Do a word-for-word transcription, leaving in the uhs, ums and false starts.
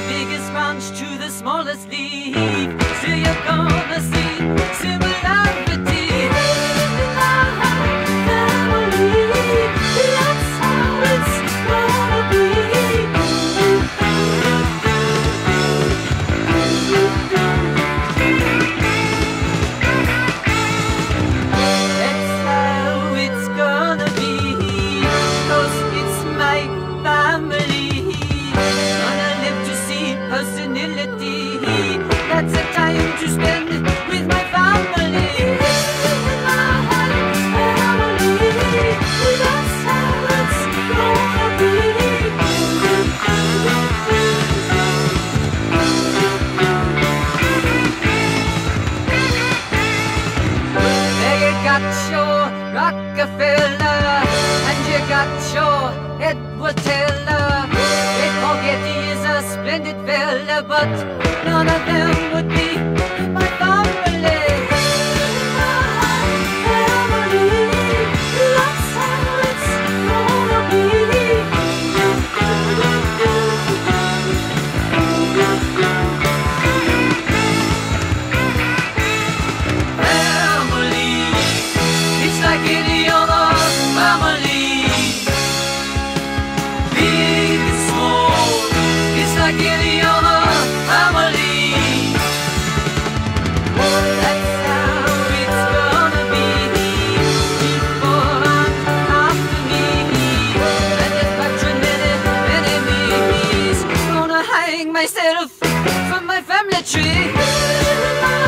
biggest branch to the smallest leaf, still you're gonna see similarity. In our family, that's how it's gonna be. That's how it's gonna be, 'cause it's my family. Gonna live to see personality. That's a time to spend with my family. That's how it's gonna be. There you got your Rockefeller, and you got your Edward Teller. They forget he is a splendid fella, but none of them would be my family. Family, that's how it's gonna be. Family, it's like any other family. Big and small, it's like any other family. That's how it's gonna be. Before and after me, and if patronymic enemies, gonna hang myself from my family tree.